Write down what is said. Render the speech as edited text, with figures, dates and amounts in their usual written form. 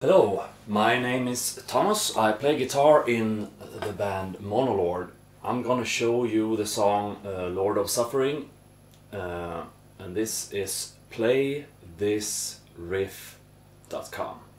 Hello, my name is Thomas. I play guitar in the band MONOLORD. I'm gonna show you the song Lord of Suffering, and this is PlayThisRiff.com.